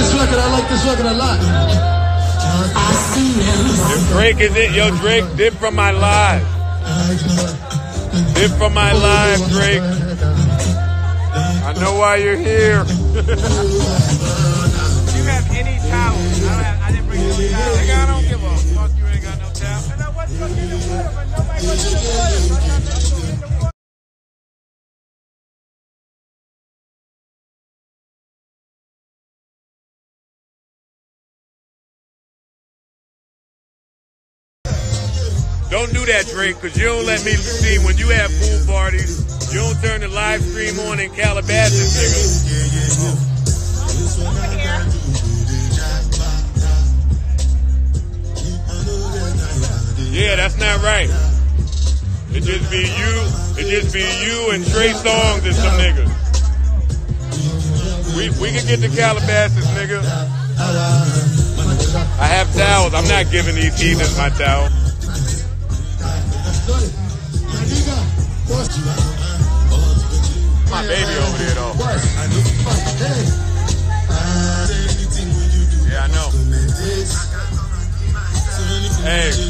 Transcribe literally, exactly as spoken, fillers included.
this record. I like this record a lot. If Drake is it, yo, Drake, dip from my live. Dip from my live, Drake. I know why you're here. Do you have any towels? I, don't have, I didn't bring any towels. Nigga, I don't give a fuck. You ain't got no towels. And I wasn't going to get the water, but nobody wants to get the water. So I got to go get the water. Don't do that, Drake, because you don't let me see when you have pool parties. You don't turn the live stream on in Calabasas, nigga. Yeah, that's not right. It just be you, it just be you and Trey Songz and some niggas. We, we can get to Calabasas, nigga. I have towels. I'm not giving these heathens my towel. My baby over there, though. Yeah, I know. Hey,